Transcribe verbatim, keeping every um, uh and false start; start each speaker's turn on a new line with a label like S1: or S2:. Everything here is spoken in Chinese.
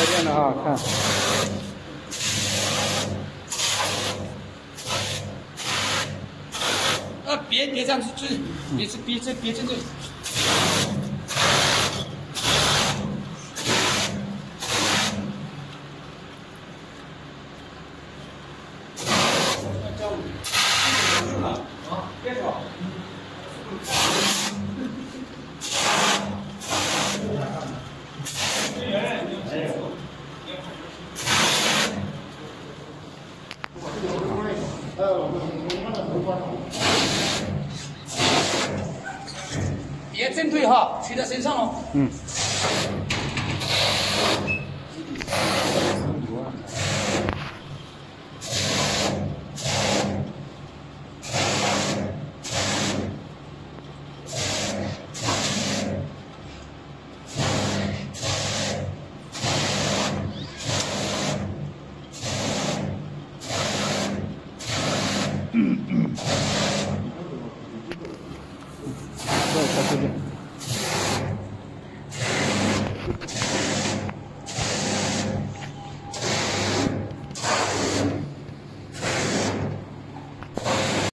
S1: 再见了啊，看。
S2: 啊，别别这样子，就是别这别这别这个。啊，别说。别正对哈，取在身上喽。嗯。
S1: 对，再见。